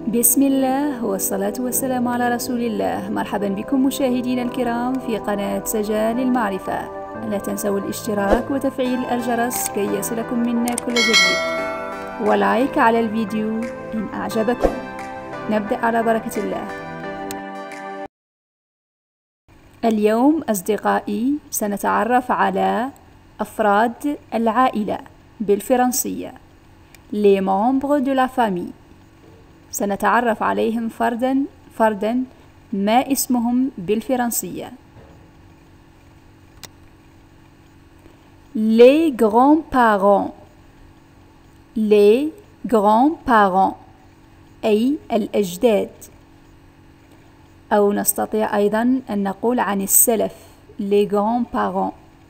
بسم الله والصلاة والسلام على رسول الله. مرحبا بكم مشاهدينا الكرام في قناة سجال المعرفة. لا تنسوا الاشتراك وتفعيل الجرس كي يصلكم منا كل جديد، ولايك على الفيديو إن أعجبكم. نبدأ على بركة الله. اليوم أصدقائي سنتعرف على أفراد العائلة بالفرنسية les membres de la famille. سنتعرف عليهم فردا ما اسمهم بالفرنسية. les grands-parents les grands-parents أي الأجداد، أو نستطيع أيضا أن نقول عن السلف les grands-parents.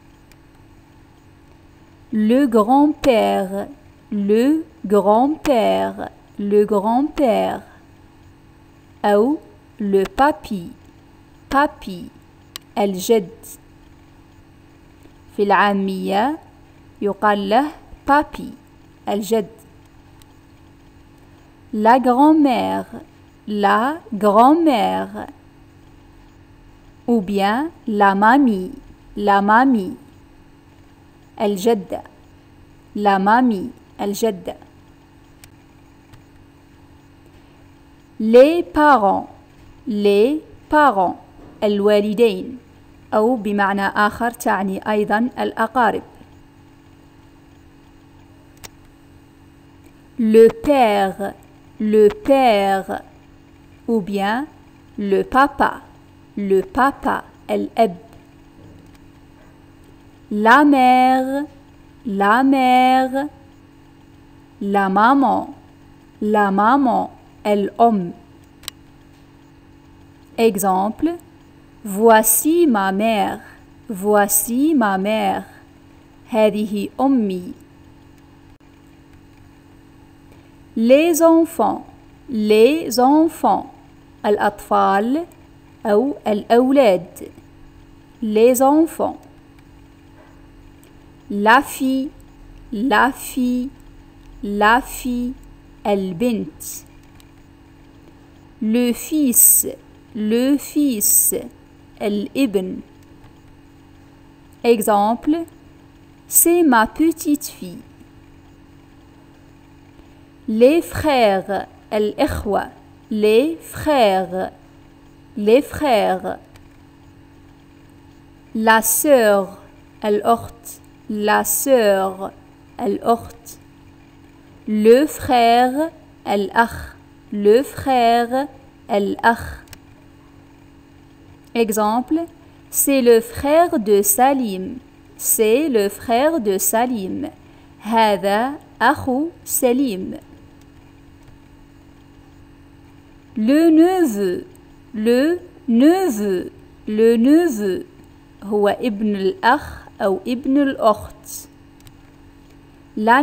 le grand-père le grand-père le grand-père أو le papy papy الجد. في العامية يقال له papy الجد. la grand-mère la grand-mère ou bien la mamie الجدة la mamie الجدة. les parents الوالدين، أو بمعنى آخر تعني أيضا الأقارب. le père ou bien le papa الأب. la mère la maman الأم. exemple voici ma mère هذه أمي. les enfants الأطفال أو الأولاد les enfants. la fille البنت. le fils الابن. exemple c'est ma petite fille. les frères الإخوة les frères. la sœur الأخت le frère الأخ. exemple c'est le frère de Salim هذا أخو سليم. le neveu هو ابن الأخ أو ابن الأخت. la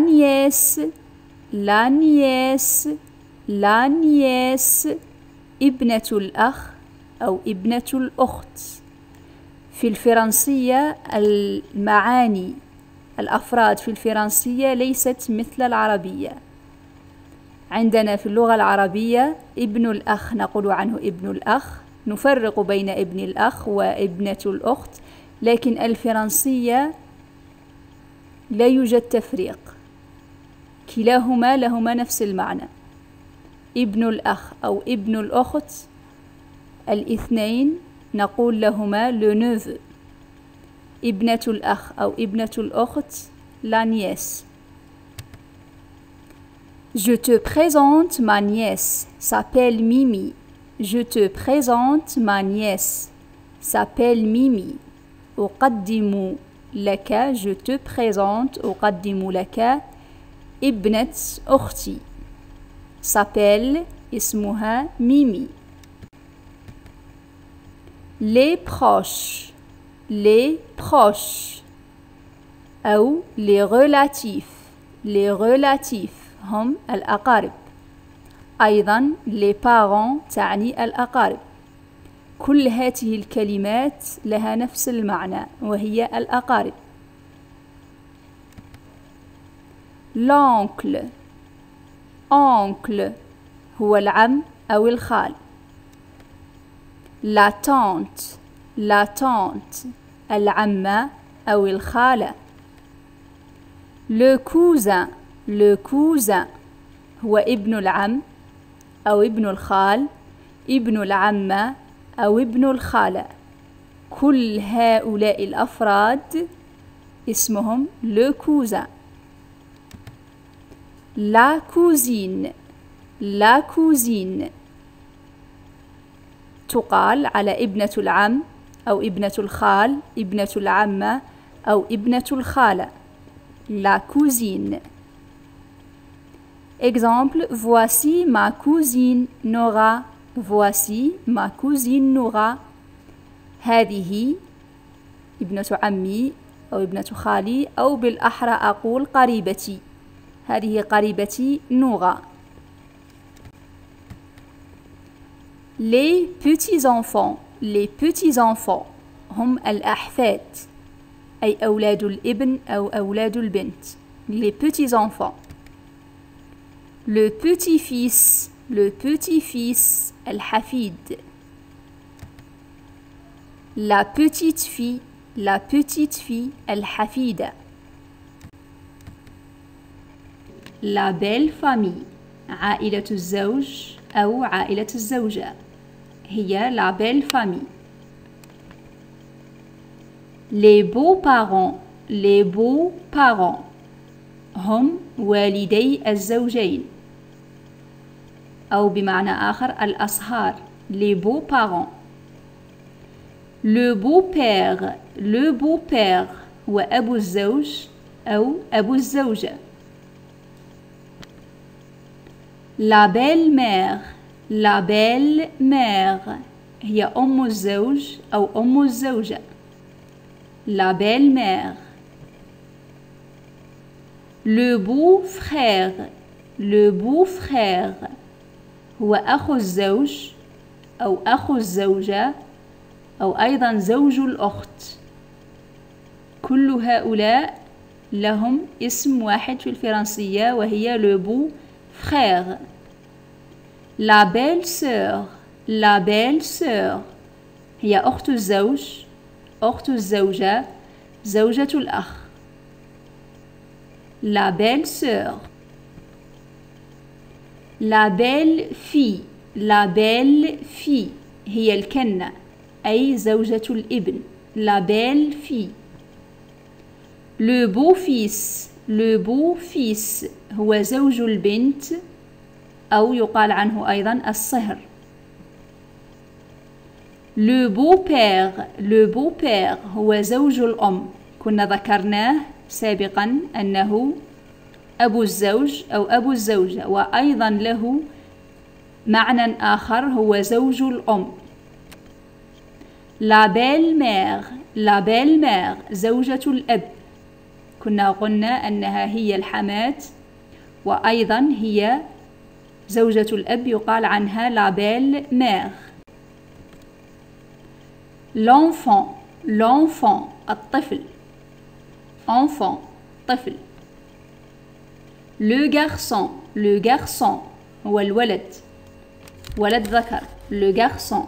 nièce ابنة الأخ أو ابنة الأخت. في الفرنسية المعاني الأفراد في الفرنسية ليست مثل العربية. عندنا في اللغة العربية ابن الأخ نقول عنه ابن الأخ، نفرق بين ابن الأخ وابنة الأخت، لكن الفرنسية لا يوجد تفريق، لهما نفس المعنى. ابن الأخ أو ابن الأخت الاثنين نقول لهما le neveu. ابنة الأخ أو ابنة الأخت la nièce. je te présente ma nièce s'appelle Mimi. je te présente ma nièce s'appelle Mimi. أقدم لك je te présente أقدم لك ابنة أختي s'appelle اسمها ميمي. les proches أو les relatifs هم الأقارب. أيضا les parents تعني الأقارب. كل هذه الكلمات لها نفس المعنى وهي الأقارب. l'oncle هو العم أو الخال. la tante العمة أو الخالة. le cousin هو ابن العم أو ابن الخال، ابن العمة أو ابن الخالة. كل هؤلاء الأفراد اسمهم le cousin. la cousine تقال على ابنة العم أو ابنة الخال، ابنة العمة أو ابنة الخالة. la cousine. Exemple, voici ma cousine Nora. Voici ma cousine Nora. هذه ابنة عمي أو ابنة خالي، أو بالأحرى أقول قريبتي. هذه قريبتي نورا. les petits enfants هم الأحفاد، أي أولاد الابن أو أولاد البنت. les petits enfants. le petit-fils الحفيد. la petite fille الحفيدة. la belle famille عائلة الزوج أو عائلة الزوجة، هي la belle famille. les beaux-parents هم والدي الزوجين، أو بمعنى آخر الأصهار. les beaux-parents. le beau-père هو أبو الزوج أو أبو الزوجة. la belle-mère هي أم الزوج أو أم الزوجة. la belle-mère. le beau-frère هو أخو الزوج أو أخو الزوجة أو أيضا زوج الأخت. كل هؤلاء لهم اسم واحد في الفرنسية وهي le beau-frère. la belle-sœur هي أخت الزوج، أخت الزوجة، زوجة الأخ. la belle-sœur. la belle-fille هي الكنة أي زوجة الابن. la belle-fille. le beau-fils هو زوج البنت أو يقال عنه أيضا الصهر. le beau-père هو زوج الأم، كنا ذكرناه سابقا أنه أبو الزوج أو أبو الزوجة، وأيضا له معنى آخر هو زوج الأم. la belle-mère زوجة الأب، كنا قلنا أنها هي الحماة وأيضا هي زوجة الأب، يقال عنها la belle-mère. l'enfant الطفل، enfant طفل. le garçon هو الولد، ولد ذكر. le garçon.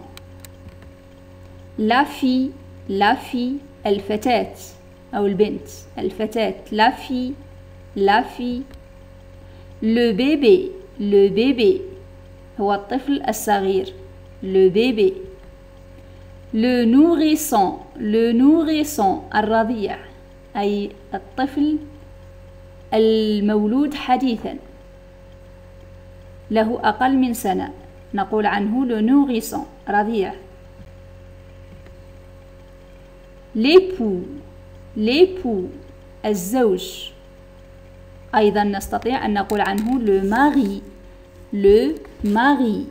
la fille الفتاة أو البنت، الفتاة. la fille. le bébé هو الطفل الصغير. le bébé. le nourrisson الرضيع، أي الطفل المولود حديثا له أقل من سنة، نقول عنه le nourrisson رضيع. l'époux الزوج، أيضا نستطيع أن نقول عنه le mari.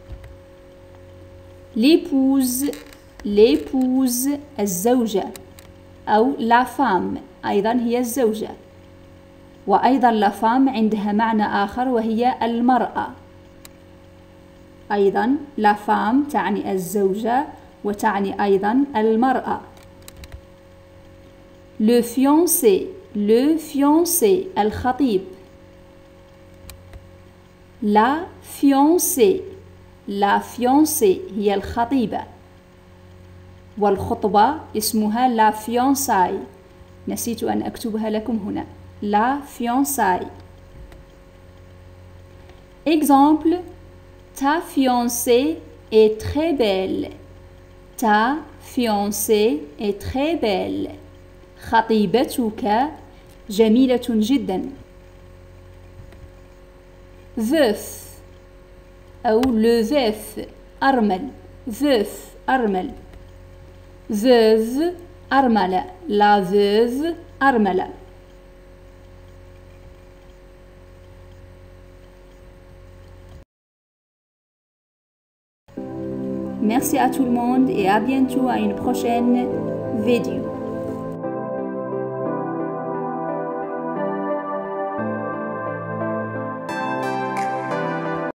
l'épouse الزوجة أو la femme أيضا هي الزوجة، وأيضا la femme عندها معنى آخر وهي المرأة. أيضا la femme تعني الزوجة وتعني أيضا المرأة. le fiancé الخطيب. La fiancée. La fiancée هي الخطيبة. والخطبة اسمها la fiançaille. نسيت أن أكتبها لكم هنا. La fiançaille. Exemple. Ta fiancée est très belle. Ta fiancée est très belle. خطيبتك جميلة جدا. Veuf أو le veuf أرمل. Veuf أرمل. Veuve أرملة. La veuve أرملة. Merci à tout le monde et à bientôt à une prochaine vidéo.